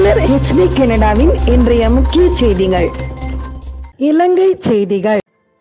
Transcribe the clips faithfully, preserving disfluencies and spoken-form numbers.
தமிழர் H D கனடாவின் இன்றைய முக்கிய செய்திகள். இலங்கை செய்திகள்.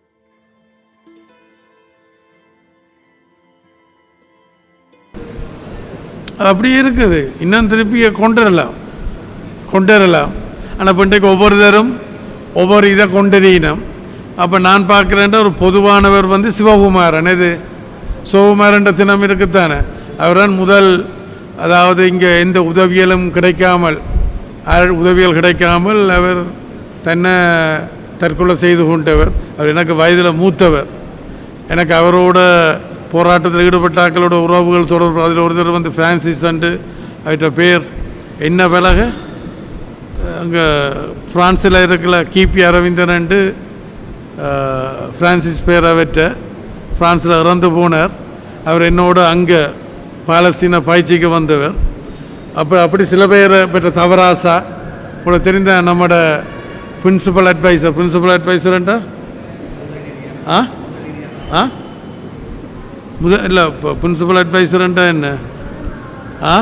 அப்படி இருக்குது. இன்னும் திருப்பி கொண்டு வரலாம் கொண்டு வரலாம் ஆனால் இன்றைக்கு ஒவ்வொருத்தரும் ஒவ்வொரு இதை கொண்டறியினம். அப்போ நான் பார்க்குறேன்ற ஒரு பொதுவானவர் வந்து சிவகுமாரன். இது சிவகுமாரன்ற தினம் இருக்குத்தானே. அவர்தான் முதல், அதாவது இங்கே எந்த உதவியலும் கிடைக்காமல் உதவிகள் கிடைக்காமல் அவர் தன்னை தற்கொலை செய்து கொண்டவர். அவர் எனக்கு வயதில் மூத்தவர். எனக்கு அவரோட போராட்டத்தில் ஈடுபட்ட ஆக்களோட உறவுகள் தொடர்பு. அதில் ஒருத்தர் வந்து ஃப்ரான்சிஸ் அண்டு அவற்ற பேர் என்ன விலக அங்கே ஃப்ரான்ஸில் இருக்கல கிபி அரவிந்தன் அண்டு ஃப்ரான்சிஸ் பேர் அவற்ற ஃப்ரான்ஸில் இறந்து போனார். அவர் என்னோட அங்கே பாலஸ்தீன பயிற்சிக்கு வந்தவர். அப்போ அப்படி சில பேரை பெற்ற தவராசா உங்களுக்கு தெரிந்த நம்மளோட பிரின்சிபல் அட்வைசர் பிரின்சிபல் அட்வைசர்ண்டா ஆ ஆ முத இல்லை இப்போ பிரின்சிபல் அட்வைசர்ண்டா என்ன ஆ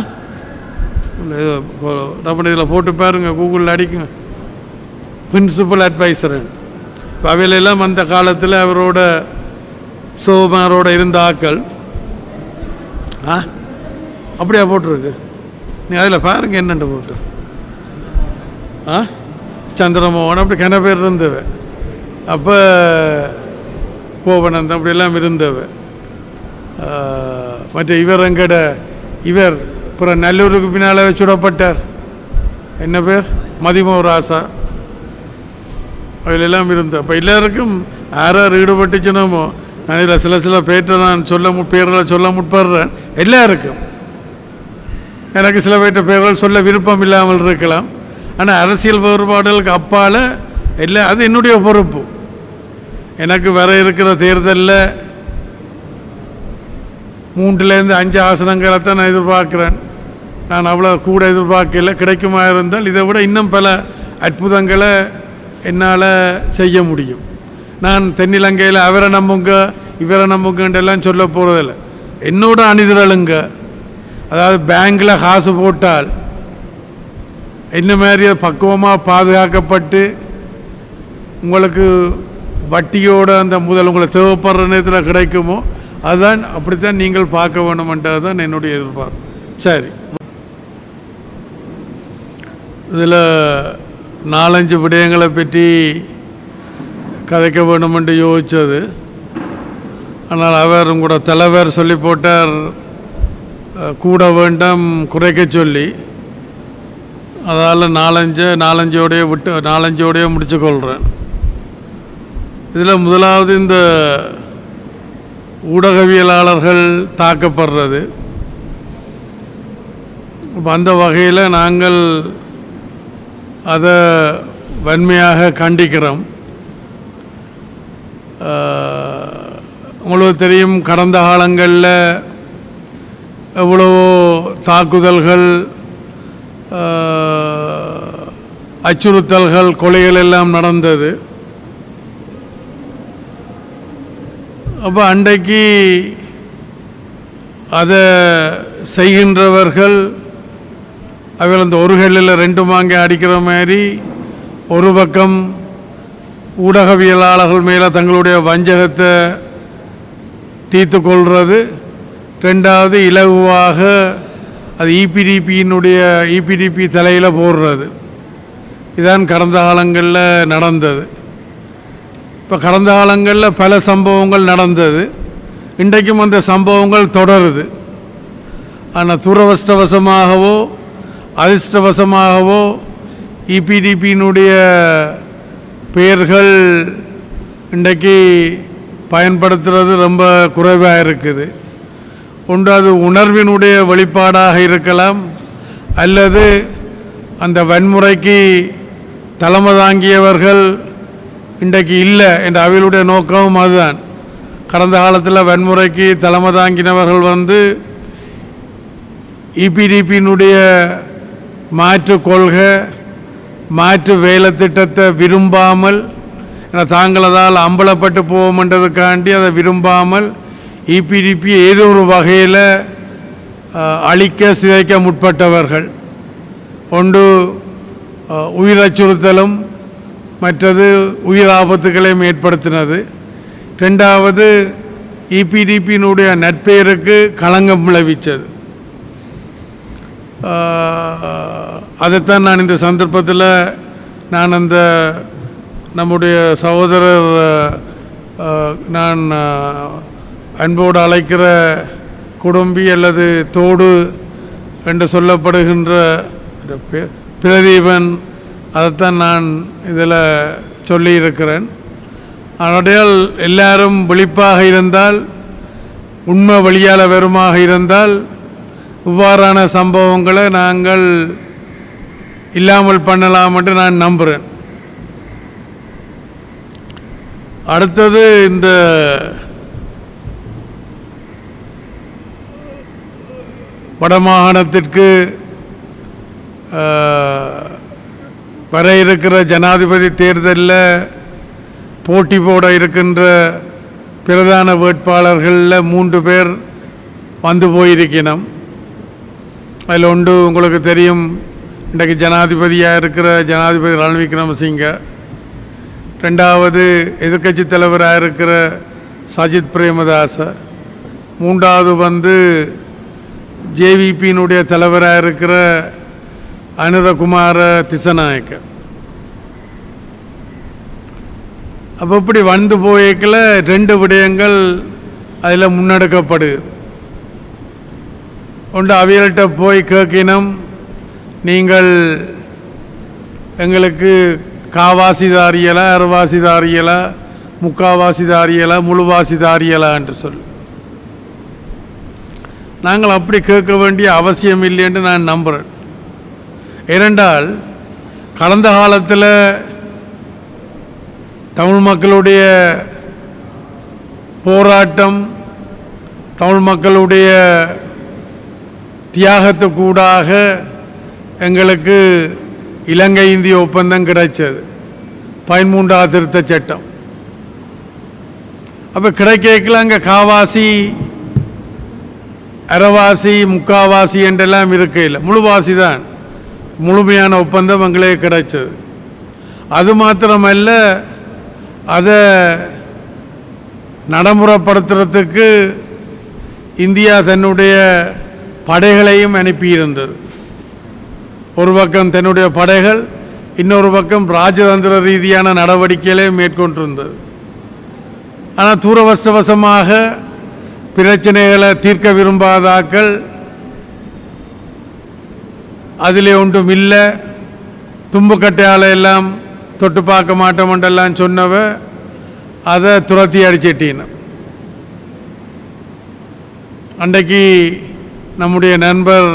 நம்ம இதில் போட்டு பாருங்க, கூகுளில் அடிக்குங்க பிரின்சிபல் அட்வைசர். இப்போ அவையிலெல்லாம் அந்த காலத்தில் அவரோட சோமாரோட இருந்த ஆக்கள். ஆ அப்படியா போட்டிருக்கு? நீ அதில் பாருங்க என்னென்று போட்டு. ஆ சந்திரமோகன் அப்படி கன பேர் இருந்தவ. அப்போ கோவனந்தம் அப்படியெல்லாம் இருந்தவ. மற்ற இவர் எங்கட இவர் அப்புறம் நல்லூருக்கு பின்னால் சுடப்பட்டார். என்ன பேர்? மதிமோ ராசா. அதிலெல்லாம் இருந்த. அப்போ எல்லாருக்கும் யார் யார் ஈடுபட்டுச்சுனோமோ, நான் இதில் சில சில பேர்கிட்ட நான் சொல்ல மு பேர்களை சொல்ல முற்படுறேன். எல்லாருக்கும் எனக்கு சில பேர்கிட்ட பேர்கள் சொல்ல விருப்பம் இல்லாமல் இருக்கலாம். ஆனால் அரசியல் வேறுபாடுகளுக்கு அப்பால் இல்லை, அது என்னுடைய பொறுப்பு. எனக்கு வர இருக்கிற தேர்தலில் மூன்றுலேருந்து அஞ்சு ஆசனங்களை தான் நான் எதிர்பார்க்குறேன். நான் அவ்வளோ கூட எதிர்பார்க்கல. கிடைக்குமா இருந்தால் இதை விட இன்னும் பல அற்புதங்களை என்னால் செய்ய முடியும். நான் தென்னிலங்கையில் அவரை நம்புங்க இவரை நம்புங்கன்றெல்லாம் சொல்ல போகிறதில்ல. என்னோட அணிதிரளுங்க. அதாவது பேங்கில் காசு போட்டால் என்ன மாதிரி பக்குவமாக பாதுகாக்கப்பட்டு உங்களுக்கு வட்டியோட அந்த முதல் உங்களுக்கு தேவைப்படுற நேரத்தில் கிடைக்குமோ அதுதான். அப்படித்தான் நீங்கள் பார்க்க வேணுமென்றது தான் என்னுடைய எதிர்பார்ப்பு. சரி, இதில் நாலஞ்சு விடயங்களை பற்றி கதைக்க வேணுமென்று யோசித்தது. ஆனால் அவர் உங்களோட தலைவர் சொல்லி போட்டார் கூட வேண்டாம் குறைக்க சொல்லி. அதால் நாலஞ்சு நாலஞ்சோடைய விட்டு நாலஞ்சோடைய முடிச்சுக்கொள்கிறேன். இதில் முதலாவது இந்த ஊடகவியலாளர்கள் தாக்கப்படுறது. இப்போ அந்த வகையில் நாங்கள் அதை வன்மையாக கண்டிக்கிறோம். உங்களுக்கு தெரியும், கடந்த காலங்களில் எவ்வளவோ தாக்குதல்கள், அச்சுறுத்தல்கள், கொலைகள் எல்லாம் நடந்தது. அப்போ அன்றைக்கு அதை செய்கின்றவர்கள் அவர்கள் அந்த ஒரு கல்லில் ரெண்டு மாங்க அடிக்கிற மாதிரி ஒரு பக்கம் ஊடகவியலாளர்கள் மேலே தங்களுடைய வஞ்சகத்தை தீர்த்து கொள்வது, ரெண்டாவது இலகுவாக அது இபிடிபியினுடைய இபிடிபி தலையில் போடுறது. இதுதான் கடந்த காலங்களில் நடந்தது. இப்போ கடந்த காலங்களில் பல சம்பவங்கள் நடந்தது. இன்றைக்கும் அந்த சம்பவங்கள் தொடருது. ஆனால் துரவஷ்டவசமாகவோ அதிர்ஷ்டவசமாகவோ இபிடிபியினுடைய பெயர்கள் இன்றைக்கு பயன்படுத்துகிறது ரொம்ப குறைவாக இருக்குது. ஒன்று அது உணர்வினுடைய வெளிப்பாடாக இருக்கலாம், அல்லது அந்த வன்முறைக்கு தலைமை தாங்கியவர்கள் இன்றைக்கு இல்லை என்ற அவளுடைய நோக்கமும் அதுதான். கடந்த காலத்தில் வன்முறைக்கு தலைமை தாங்கினவர்கள் வந்து இபிடிபியினுடைய மாற்று கொள்கை மாற்று வேலை திட்டத்தை விரும்பாமல், தாங்கள் அதால் அம்பலப்பட்டு போவோம்ன்றதுக்காண்டி அதை விரும்பாமல் இபிடிபி ஏதோ ஒரு வகையில் அழிக்க சிதைக்க முற்பட்டவர்கள். ஒன்று உயிர் அச்சுறுத்தலும் மற்றது உயிர் ஆபத்துகளையும் ஏற்படுத்தினது. ரெண்டாவது இபிடிபியினுடைய நற்பெயருக்கு களங்கம் விளைவித்தது. அதைத்தான் நான் இந்த சந்தர்ப்பத்தில் நான் அந்த நம்முடைய சகோதரர் நான் அன்போடு அழைக்கிற குடும்பி அல்லது தோடு என்று சொல்லப்படுகின்ற பிரதீபன், அதைத்தான் நான் இதில் சொல்லியிருக்கிறேன். அதனால் எல்லாரும் விழிப்பாக இருந்தால், உண்மை வழியால் வருமாக இருந்தால் இவ்வாறான சம்பவங்களை நாங்கள் இல்லாமல் பண்ணலாம் என்று நான் நம்புகிறேன். அடுத்தது இந்த வடமாகாணத்திற்கு வர இருக்கிற ஜனாதிபதி தேர்தலில் போட்டி போட இருக்கின்ற பிரதான வேட்பாளர்களில் மூன்று பேர் வந்து போயிருக்கணும். அதில் ஒன்று உங்களுக்கு தெரியும், இன்றைக்கு ஜனாதிபதியாக இருக்கிற ஜனாதிபதி ரணில் விக்ரமசிங்க. ரெண்டாவது எதிர்க்கட்சி தலைவராக இருக்கிற சஜித் பிரேமதாச. மூன்றாவது வந்து ஜேவிபியினுடைய தலைவராக இருக்கிற அனுரகுமார திசநாயக்க. அப்போ இப்படி வந்து போய்க்கல ரெண்டு விடயங்கள் அதில் முன்னெடுக்கப்படுது. ஒன்று, அவியல்கிட்ட போய் கேட்கினோம், நீங்கள் எங்களுக்கு காவாசிதாரியலா, அறுவாசிதாரியலா, முக்காவாசிதாரியலா, முழுவாசிதாரியலா என்று சொல். நாங்கள் அப்படி கேட்க வேண்டிய அவசியம் இல்லை என்று நான் நம்புகிறேன். ஏனென்றால் கடந்த காலத்தில் தமிழ் மக்களுடைய போராட்டம், தமிழ் மக்களுடைய தியாகத்துக்கூடாக எங்களுக்கு இலங்கை இந்திய ஒப்பந்தம் கிடைச்சது, பதிமூன்றாவது திருத்த சட்டம். அப்போ கிடைக்கல அங்கே காவாசி, அரைவாசி, முக்காவாசி என்றெல்லாம் இருக்கையில் முழுவாசி தான் முழுமையான ஒப்பந்தம் எங்களுக்கு கிடைச்சது. அது மாத்திரமல்ல, அதை நடைமுறைப்படுத்துறதுக்கு இந்தியா தன்னுடைய படைகளையும் அனுப்பியிருந்தது. ஒரு பக்கம் தன்னுடைய படைகள், இன்னொரு பக்கம் ராஜதந்திர ரீதியான நடவடிக்கைகளையும் மேற்கொண்டிருந்தது. ஆனால் தூரவசவசமாக பிரச்சனைகளை தீர்க்க விரும்பாதாக்கள் அதிலே ஒன்றும் இல்லை, தும்புக்கட்டையால் எல்லாம் தொட்டு பார்க்க மாட்டோமென்றெல்லாம் சொன்னவ அதை துரத்தி அடிச்சிட்டின. அன்றைக்கு நம்முடைய நண்பர்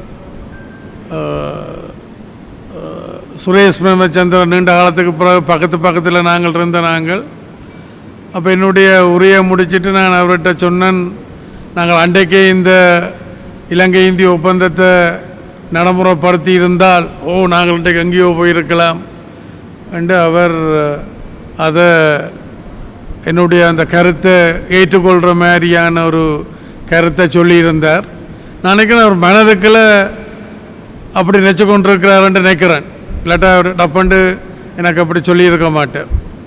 சுரேஷ் பிரேமச்சந்திரன் நீண்ட காலத்துக்கு பிறகு பக்கத்து பக்கத்தில் நாங்கள் இருந்த நாங்கள். அப்போ என்னுடைய உரையை முடிச்சுட்டு நான் அவர்கிட்ட சொன்னேன், நாங்கள் அன்றைக்கே இந்த இலங்கை இந்திய ஒப்பந்தத்தை நடைமுறைப்படுத்தி இருந்தால் ஓ நாங்கள் இன்றைக்கு எங்கேயோ போயிருக்கலாம் என்று அவர் அதை என்னுடைய அந்த கருத்தை ஏற்றுக்கொள்கிற மாதிரியான ஒரு கருத்தை சொல்லியிருந்தார். நான் நினைக்கிறேன் அவர் மனதுக்குள்ள அப்படி நினச்சி கொண்டிருக்கிறாருன்னு நினைக்கிறேன். இல்லாட்டா அவர் டப்பண்டு எனக்கு அப்படி சொல்லியிருக்க மாட்டார்.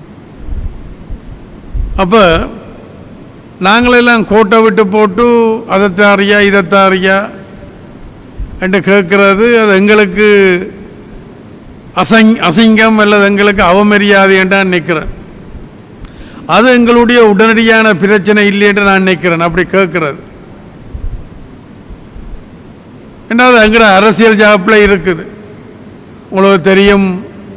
அப்போ நாங்களெல்லாம் கோட்டை விட்டு போட்டு அதை தாரியா இதை தாரியா என்று கேட்கறது அது எங்களுக்கு அசங் அசிங்கம் அல்லது எங்களுக்கு அவமரியாதை என்று நான் நினைக்கிறேன். அது எங்களுடைய உடனடியான பிரச்சனை இல்லை என்று நான் நினைக்கிறேன். அப்படி கேட்கறது என்றால் எங்கிற அரசியல் ஜாப்பில் இருக்குது. உங்களுக்கு தெரியும்,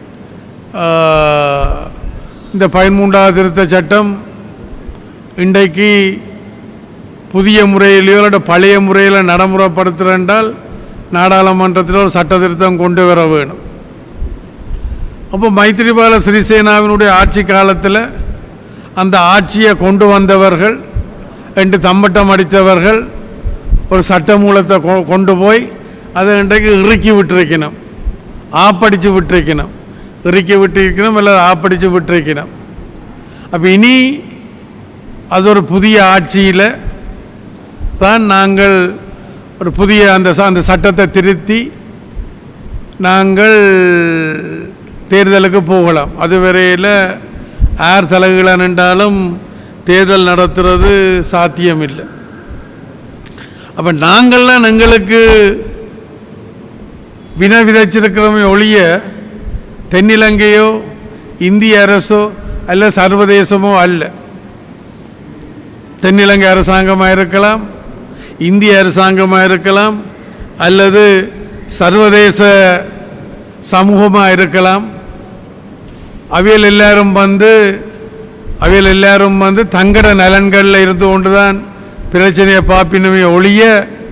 இந்த பதிமூன்றாவது திருத்த சட்டம் இன்றைக்கு புதிய முறையிலையோ இல்லை பழைய முறையில் நடைமுறைப்படுத்துகிறென்றால் நாடாளுமன்றத்தில் ஒரு சட்ட திருத்தம் கொண்டு வர வேணும். அப்போ மைத்திரிபால சிறிசேனாவினுடைய ஆட்சி காலத்தில் அந்த ஆட்சியை கொண்டு வந்தவர்கள் என்று தம்மட்டம் அடித்தவர்கள் ஒரு சட்ட மூலத்தை கொண்டு போய் அதை இன்றைக்கு இறுக்கி விட்டுருக்கணும், ஆப்படித்து விட்டுருக்கணும், இறுக்கி விட்டுருக்கணும் இல்லை ஆப்படித்து விட்டுருக்கணும். அப்போ இனி அது ஒரு புதிய ஆட்சியில் தான் நாங்கள் ஒரு புதிய அந்த அந்த சட்டத்தை திருத்தி நாங்கள் தேர்தலுக்கு போகலாம். அதுவரையில் யார் தலைகளை நின்றாலும் தேர்தல் நடத்துறது சாத்தியமில்லை. அப்போ நாங்கள்லாம் எங்களுக்கு வினை விதைச்சிருக்கிறோமே ஒழிய தென்னிலங்கையோ இந்திய அரசோ அல்ல சர்வதேசமோ அல்ல. தென்னிலங்கை அரசாங்கமாக இருக்கலாம், இந்திய அரசாங்கமாக இருக்கலாம், அல்லது சர்வதேச சமூகமாக இருக்கலாம். அவையில் எல்லாரும் வந்து அவையில் எல்லாரும் வந்து தங்கட நலன்களில் இருந்து கொண்டு தான் பிரச்சனையை பார்ப்பினமே ஒழிய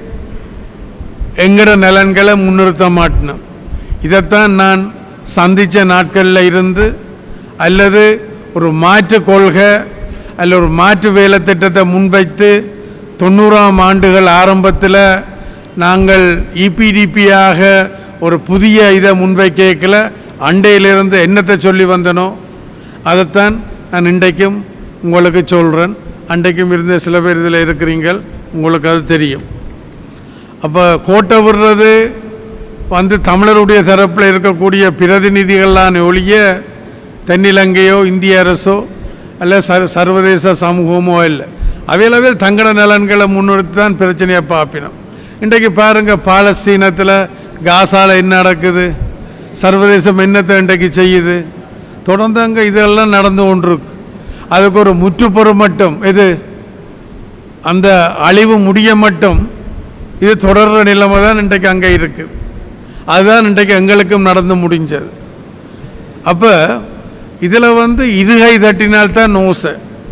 எங்கட நலன்களை முன்னிறுத்த மாட்டினோம். இதைத்தான் நான் சந்தித்த நாட்களில் இருந்து அல்லது ஒரு மாற்று கொள்கை அல்ல ஒரு மாற்று வேலை திட்டத்தை முன்வைத்து தொண்ணூறாம் ஆண்டுகள் ஆரம்பத்தில் நாங்கள் இபிடிபியாக ஒரு புதிய இதை முன்வைக்கல அண்டையிலிருந்து என்னத்தை சொல்லி வந்தனோ அதைத்தான் நான் இன்றைக்கும் உங்களுக்கு சொல்கிறேன். அன்றைக்கும் இருந்த சில பேர் இதில் இருக்கிறீங்கள், உங்களுக்கு அது தெரியும். அப்போ கோட்டை விடுறது வந்து தமிழருடைய தரப்பில் இருக்கக்கூடிய பிரதிநிதிகளான ஒழிய தென்னிலங்கையோ இந்திய அரசோ அல்ல சர் சர்வதேச சமூகமோ இல்லை. அவையிலவே தங்கட நலன்களை முன்னிறுத்தி தான் பிரச்சனையை பார்ப்பினோம். இன்றைக்கு பாருங்கள், பாலஸ்தீனத்தில் காசாவில் என்ன நடக்குது, சர்வதேசம் என்னத்தை இன்றைக்கு செய்யுது, தொடர்ந்து அங்கே இதெல்லாம் நடந்து கொண்டிருக்கு. அதுக்கு ஒரு முற்றுப்புறம் மட்டும் இது அந்த அழிவு முடிய மட்டும் இது தொடர்ற நிலைமை தான் இன்றைக்கு அங்கே இருக்குது. அதுதான் இன்றைக்கு எங்களுக்கும் நடந்து முடிஞ்சது. அப்போ இதில் வந்து இருகை தட்டினால்தான் நோசை.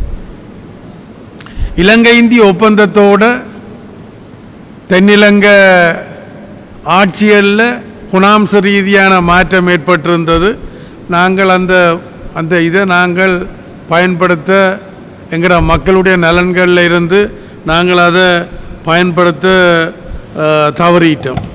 இலங்கை இந்திய ஒப்பந்தத்தோட தென்னிலங்கை ஆட்சியலில் குணாம்ச ரீதியான மாற்றம் ஏற்பட்டிருந்தது. நாங்கள் அந்த அந்த இதை நாங்கள் பயன்படுத்த எங்களோட மக்களுடைய நலன்களில் இருந்து நாங்கள் அதை பயன்படுத்த தவறிட்டோம்.